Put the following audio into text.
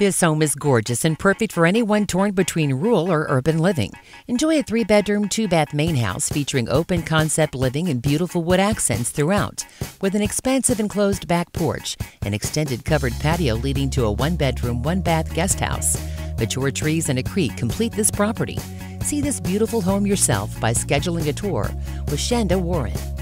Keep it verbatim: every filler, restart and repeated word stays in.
This home is gorgeous and perfect for anyone torn between rural or urban living. Enjoy a three-bedroom, two-bath main house featuring open-concept living and beautiful wood accents throughout, with an expansive enclosed back porch, an extended covered patio leading to a one-bedroom, one-bath guest house. Mature trees and a creek complete this property. See this beautiful home yourself by scheduling a tour with Shanda Warren.